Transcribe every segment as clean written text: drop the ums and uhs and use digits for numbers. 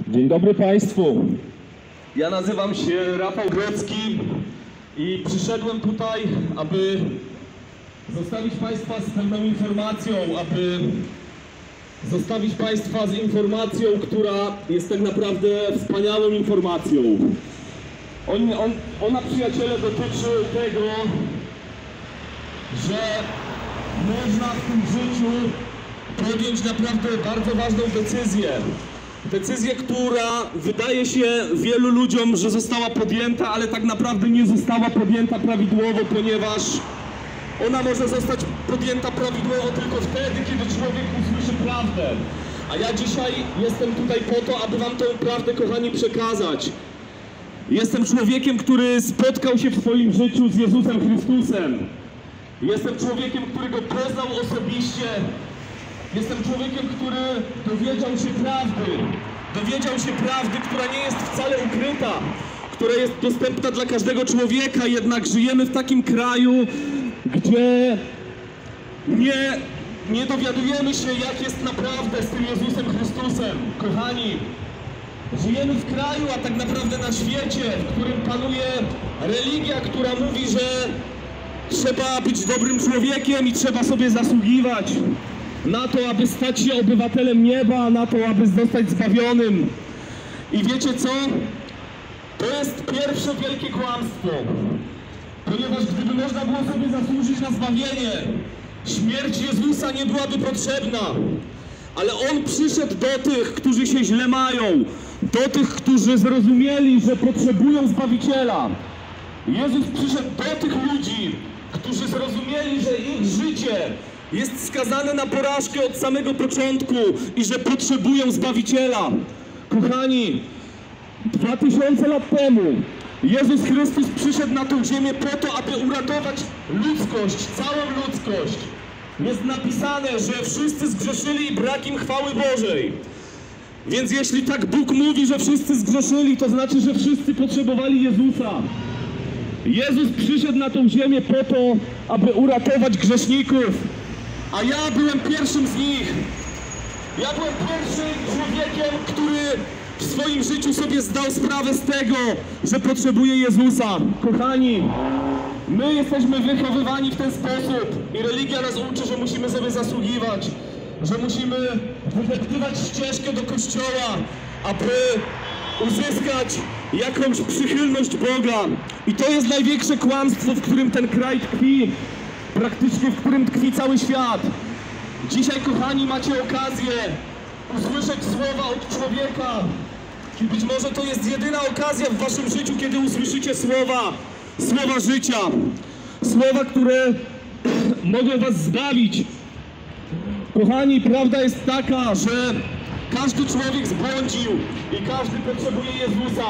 Dzień dobry Państwu. Ja nazywam się Rafał Grodzki i przyszedłem tutaj, aby zostawić Państwa z pewną informacją, aby zostawić Państwa z informacją, która jest tak naprawdę wspaniałą informacją. Ona, przyjaciele, dotyczy tego, że można w tym życiu podjąć naprawdę bardzo ważną decyzję. Decyzję, która wydaje się wielu ludziom, że została podjęta, ale tak naprawdę nie została podjęta prawidłowo, ponieważ ona może zostać podjęta prawidłowo tylko wtedy, kiedy człowiek usłyszy prawdę. A ja dzisiaj jestem tutaj po to, aby wam tę prawdę, kochani, przekazać. Jestem człowiekiem, który spotkał się w swoim życiu z Jezusem Chrystusem. Jestem człowiekiem, który Go poznał osobiście. Jestem człowiekiem, który dowiedział się prawdy, która nie jest wcale ukryta, która jest dostępna dla każdego człowieka, jednak żyjemy w takim kraju, gdzie nie dowiadujemy się, jak jest naprawdę z tym Jezusem Chrystusem. Kochani, żyjemy w kraju, a tak naprawdę na świecie, w którym panuje religia, która mówi, że trzeba być dobrym człowiekiem i trzeba sobie zasługiwać na to, aby stać się obywatelem nieba, na to, aby zostać zbawionym. I wiecie co? To jest pierwsze wielkie kłamstwo. Ponieważ gdyby można było sobie zasłużyć na zbawienie, śmierć Jezusa nie byłaby potrzebna. Ale On przyszedł do tych, którzy się źle mają, do tych, którzy zrozumieli, że potrzebują Zbawiciela. Jezus przyszedł do tych ludzi, którzy zrozumieli, że ich życie jest skazane na porażkę od samego początku i że potrzebują Zbawiciela. Kochani, 2000 lat temu Jezus Chrystus przyszedł na tę ziemię po to, aby uratować ludzkość, całą ludzkość. Jest napisane, że wszyscy zgrzeszyli i brak im chwały Bożej. Więc jeśli tak Bóg mówi, że wszyscy zgrzeszyli, to znaczy, że wszyscy potrzebowali Jezusa. Jezus przyszedł na tę ziemię po to, aby uratować grzeszników. A ja byłem pierwszym z nich. Ja byłem pierwszym człowiekiem, który w swoim życiu sobie zdał sprawę z tego, że potrzebuje Jezusa. Kochani, my jesteśmy wychowywani w ten sposób i religia nas uczy, że musimy sobie zasługiwać, że musimy wydeptywać ścieżkę do Kościoła, aby uzyskać jakąś przychylność Boga. I to jest największe kłamstwo, w którym ten kraj tkwi, praktycznie w którym tkwi cały świat. Dzisiaj, kochani, macie okazję usłyszeć słowa od człowieka. I być może to jest jedyna okazja w waszym życiu, kiedy usłyszycie słowa życia. Słowa, które mogą was zbawić. Kochani, prawda jest taka, że każdy człowiek zbłądził i każdy potrzebuje Jezusa.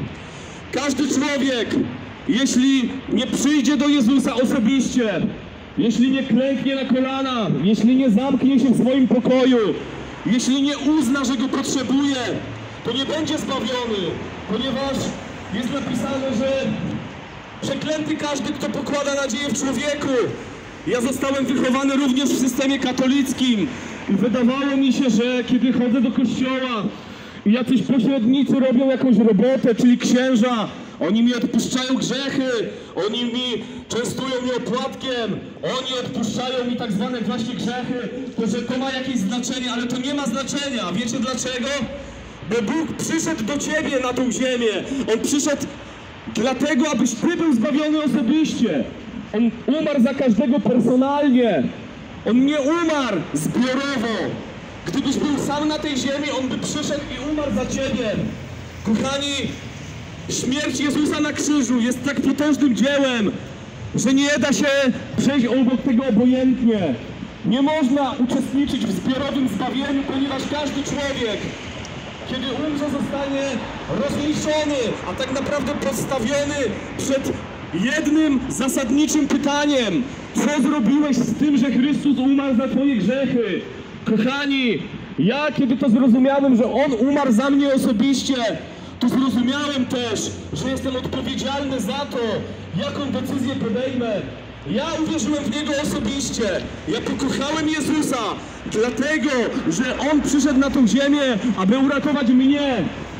Każdy człowiek, jeśli nie przyjdzie do Jezusa osobiście, jeśli nie klęknie na kolana, jeśli nie zamknie się w swoim pokoju, jeśli nie uzna, że Go potrzebuje, to nie będzie zbawiony, ponieważ jest napisane, że przeklęty każdy, kto pokłada nadzieję w człowieku. Ja zostałem wychowany również w systemie katolickim i wydawało mi się, że kiedy chodzę do kościoła i jacyś pośrednicy robią jakąś robotę, czyli księża, oni mi odpuszczają grzechy, oni mi częstują mnie opłatkiem, oni odpuszczają mi tak zwane właśnie grzechy, to że to ma jakieś znaczenie, ale to nie ma znaczenia. Wiecie dlaczego? Bo Bóg przyszedł do ciebie na tą ziemię. On przyszedł dlatego, abyś ty był zbawiony osobiście. On umarł za każdego personalnie. On nie umarł zbiorowo. Gdybyś był sam na tej ziemi, On by przyszedł i umarł za ciebie. Kochani, śmierć Jezusa na krzyżu jest tak potężnym dziełem, że nie da się przejść obok tego obojętnie. Nie można uczestniczyć w zbiorowym zbawieniu, ponieważ każdy człowiek, kiedy umrze, zostanie rozliczony, a tak naprawdę postawiony przed jednym zasadniczym pytaniem. Co zrobiłeś z tym, że Chrystus umarł za twoje grzechy? Kochani, ja kiedy to zrozumiałem, że On umarł za mnie osobiście, to zrozumiałem też, że jestem odpowiedzialny za to, jaką decyzję podejmę. Ja uwierzyłem w Niego osobiście. Ja pokochałem Jezusa, dlatego, że On przyszedł na tą ziemię, aby uratować mnie.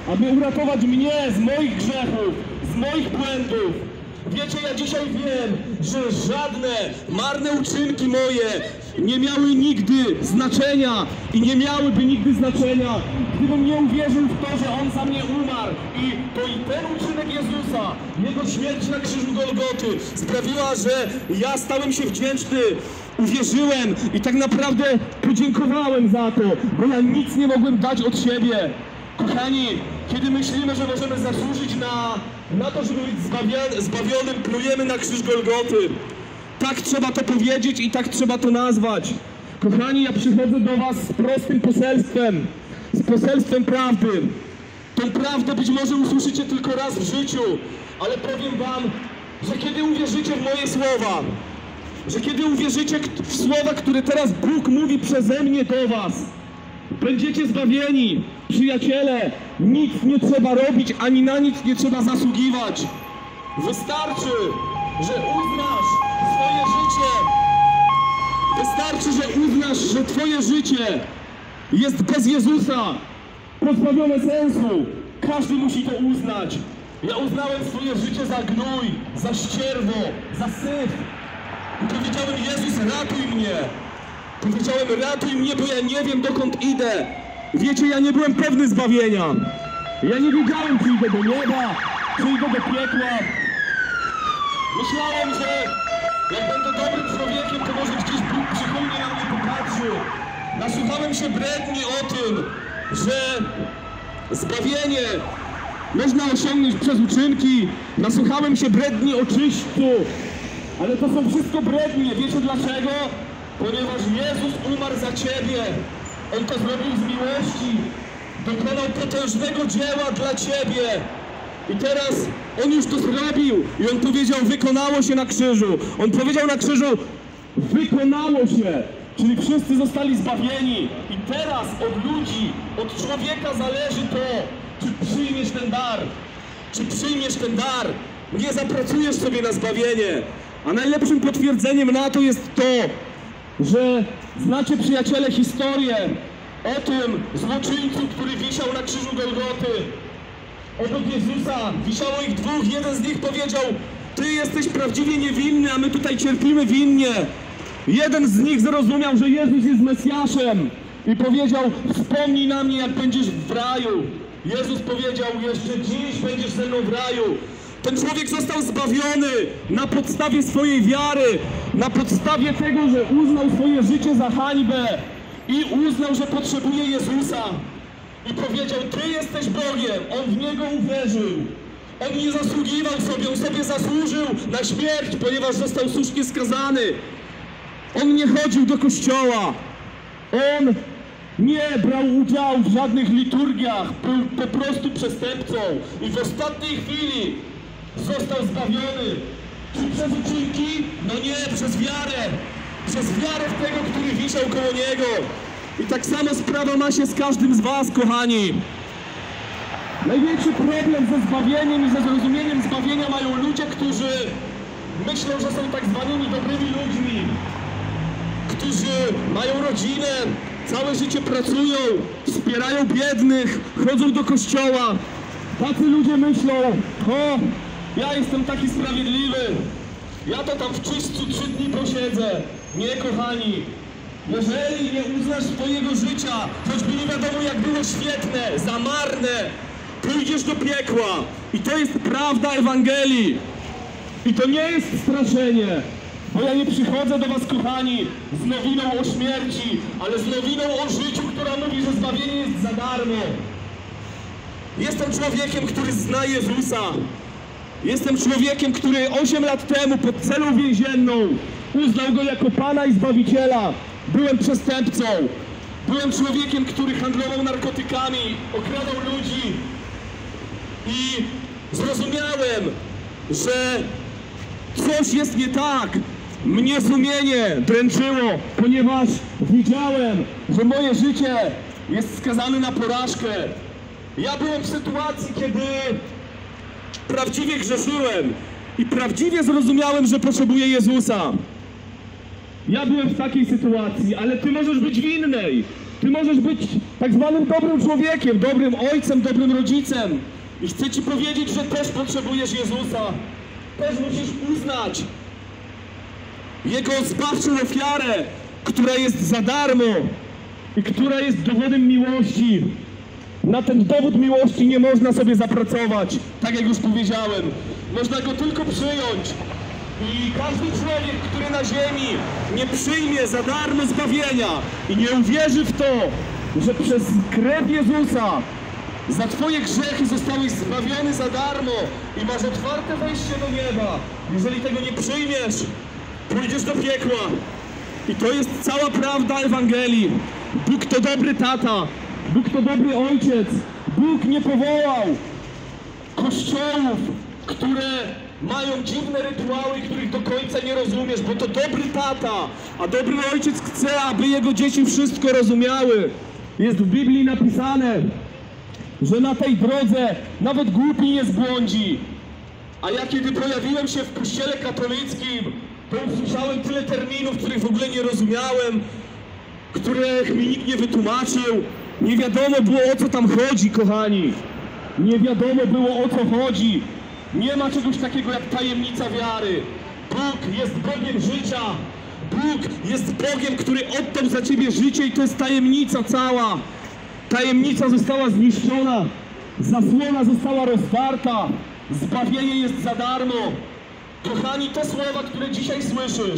aby uratować mnie z moich grzechów, z moich błędów. Wiecie, ja dzisiaj wiem, że żadne marne uczynki moje nie miały nigdy znaczenia i nie miałyby nigdy znaczenia, gdybym nie uwierzył w to, że On za mnie umarł. I to i ten uczynek Jezusa, Jego śmierć na krzyżu Golgoty sprawiła, że ja stałem się wdzięczny, uwierzyłem i tak naprawdę podziękowałem za to, bo ja nic nie mogłem dać od siebie. Kochani, kiedy myślimy, że możemy zasłużyć na to, żeby być zbawionym, plujemy na krzyż Golgoty. Tak trzeba to powiedzieć i tak trzeba to nazwać. Kochani, ja przychodzę do was z prostym poselstwem, z poselstwem prawdy. Tą prawdę być może usłyszycie tylko raz w życiu, ale powiem wam, że kiedy uwierzycie w moje słowa, że kiedy uwierzycie w słowa, które teraz Bóg mówi przeze mnie do was, będziecie zbawieni. Przyjaciele, nic nie trzeba robić, ani na nic nie trzeba zasługiwać. Wystarczy, że uznasz swoje życie. Wystarczy, że uznasz, że twoje życie jest bez Jezusa, pozbawione sensu. Każdy musi to uznać. Ja uznałem swoje życie za gnój, za ścierwo, za syf. I powiedziałem: Jezus, ratuj mnie. Powiedziałem: ratuj mnie, bo ja nie wiem, dokąd idę. Wiecie, ja nie byłem pewny zbawienia. Ja nie wiedziałem, czy idę do nieba, czy idę do piekła. Myślałem, że jak będę dobrym człowiekiem, to może gdzieś Bóg przychylnie na mnie popatrzy. Nasłuchałem się bredni o tym, że zbawienie można osiągnąć przez uczynki. Nasłuchałem się bredni o czyśćcu. Ale to są wszystko brednie. Wiecie dlaczego? Ponieważ Jezus umarł za ciebie. On to zrobił z miłości. Dokonał potężnego dzieła dla ciebie. I teraz On już to zrobił. I On powiedział: wykonało się na krzyżu. On powiedział na krzyżu: wykonało się. Czyli wszyscy zostali zbawieni. I teraz od ludzi, od człowieka zależy to, czy przyjmiesz ten dar. Czy przyjmiesz ten dar. Nie zapracujesz sobie na zbawienie. A najlepszym potwierdzeniem na to jest to, że znacie, przyjaciele, historię o tym złoczyńcu, który wisiał na krzyżu Golgoty. Obok Jezusa wisiało ich dwóch. Jeden z nich powiedział: ty jesteś prawdziwie niewinny, a my tutaj cierpimy winnie. Jeden z nich zrozumiał, że Jezus jest Mesjaszem i powiedział: wspomnij na mnie, jak będziesz w raju. Jezus powiedział: jeszcze dziś będziesz ze mną w raju. Ten człowiek został zbawiony na podstawie swojej wiary, na podstawie tego, że uznał swoje życie za hańbę i uznał, że potrzebuje Jezusa. I powiedział: ty jesteś Bogiem. On w Niego uwierzył. On nie zasługiwał sobie, on sobie zasłużył na śmierć, ponieważ został słusznie skazany. On nie chodził do kościoła. On nie brał udziału w żadnych liturgiach. Był po prostu przestępcą. I w ostatniej chwili został zbawiony. Czy przez uczynki? No nie, przez wiarę. Przez wiarę w tego, który wisiał koło Niego. I tak samo sprawa ma się z każdym z was, kochani. Największy problem ze zbawieniem i ze zrozumieniem zbawienia mają ludzie, którzy myślą, że są tak zwanymi dobrymi ludźmi. Którzy mają rodzinę, całe życie pracują, wspierają biednych, chodzą do kościoła. Tacy ludzie myślą: o, ja jestem taki sprawiedliwy, ja to tam w czyśćcu 3 dni posiedzę. Nie, kochani, jeżeli nie uznasz swojego życia, choćby nie wiadomo jak było świetne, za marne, pójdziesz do piekła. I to jest prawda Ewangelii. I to nie jest straszenie. Bo ja nie przychodzę do was, kochani, z nowiną o śmierci, ale z nowiną o życiu, która mówi, że zbawienie jest za darmo. Jestem człowiekiem, który zna Jezusa. Jestem człowiekiem, który 8 lat temu pod celą więzienną uznał Go jako Pana i Zbawiciela. Byłem przestępcą. Byłem człowiekiem, który handlował narkotykami, okradał ludzi. I zrozumiałem, że coś jest nie tak. Mnie sumienie dręczyło, ponieważ widziałem, że moje życie jest skazane na porażkę. Ja byłem w sytuacji, kiedy prawdziwie grzeszyłem i prawdziwie zrozumiałem, że potrzebuję Jezusa. Ja byłem w takiej sytuacji, ale ty możesz być w innej. Ty możesz być tak zwanym dobrym człowiekiem, dobrym ojcem, dobrym rodzicem. I chcę ci powiedzieć, że też potrzebujesz Jezusa. Też musisz uznać Jego zbawczą ofiarę, która jest za darmo i która jest dowodem miłości. Na ten dowód miłości nie można sobie zapracować, tak jak już powiedziałem. Można go tylko przyjąć. I każdy człowiek, który na ziemi nie przyjmie za darmo zbawienia i nie uwierzy w to, że przez krew Jezusa za twoje grzechy zostałeś zbawiony za darmo i masz otwarte wejście do nieba. Jeżeli tego nie przyjmiesz, pójdziesz do piekła. I to jest cała prawda Ewangelii. Bóg to dobry tata. Bóg to dobry ojciec. Bóg nie powołał kościołów, które mają dziwne rytuały, których do końca nie rozumiesz, bo to dobry tata, a dobry ojciec chce, aby jego dzieci wszystko rozumiały. Jest w Biblii napisane, że na tej drodze nawet głupi nie zbłądzi. A ja kiedy pojawiłem się w kościele katolickim, to usłyszałem tyle terminów, których w ogóle nie rozumiałem, których mi nikt nie wytłumaczył. Nie wiadomo było, o co tam chodzi, kochani. Nie wiadomo było, o co chodzi. Nie ma czegoś takiego jak tajemnica wiary. Bóg jest Bogiem życia. Bóg jest Bogiem, który oddał za ciebie życie i to jest tajemnica cała. Tajemnica została zniszczona. Zasłona została rozdarta. Zbawienie jest za darmo. Kochani, te słowa, które dzisiaj słyszysz,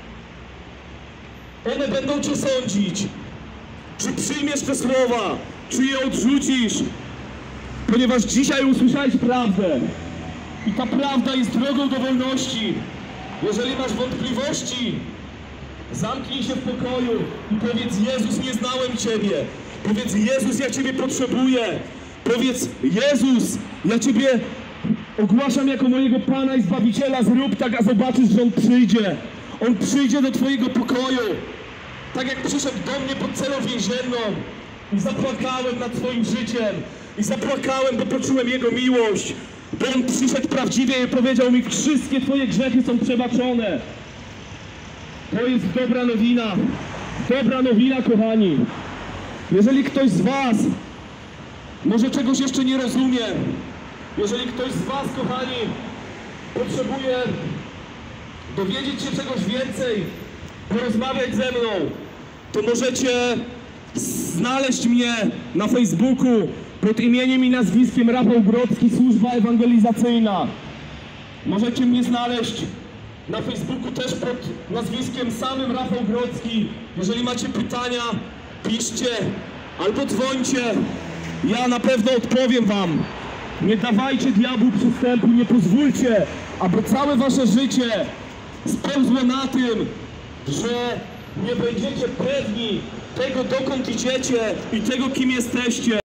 one będą cię sądzić. Czy przyjmiesz te słowa, czy je odrzucisz? Ponieważ dzisiaj usłyszałeś prawdę. I ta prawda jest drogą do wolności. Jeżeli masz wątpliwości, zamknij się w pokoju i powiedz: Jezus, nie znałem Ciebie. Powiedz: Jezus, ja Ciebie potrzebuję. Powiedz: Jezus, ja Ciebie ogłaszam jako mojego Pana i Zbawiciela. Zrób tak, a zobaczysz, że On przyjdzie. On przyjdzie do Twojego pokoju. Tak jak przyszedł do mnie pod celą więzienną i zapłakałem nad Twoim życiem. I zapłakałem, bo poczułem Jego miłość. Bo On przyszedł prawdziwie i powiedział mi: wszystkie Twoje grzechy są przebaczone. To jest dobra nowina. Dobra nowina, kochani. Jeżeli ktoś z was może czegoś jeszcze nie rozumie, jeżeli ktoś z was, kochani, potrzebuje dowiedzieć się czegoś więcej, porozmawiać ze mną, to możecie znaleźć mnie na Facebooku pod imieniem i nazwiskiem Rafał Grodzki, Służba Ewangelizacyjna. Możecie mnie znaleźć na Facebooku też pod nazwiskiem samym Rafał Grodzki. Jeżeli macie pytania, piszcie albo dzwońcie. Ja na pewno odpowiem wam. Nie dawajcie diabłu przystępu, nie pozwólcie, aby całe wasze życie spełzło na tym, że nie będziecie pewni tego, dokąd idziecie i tego, kim jesteście.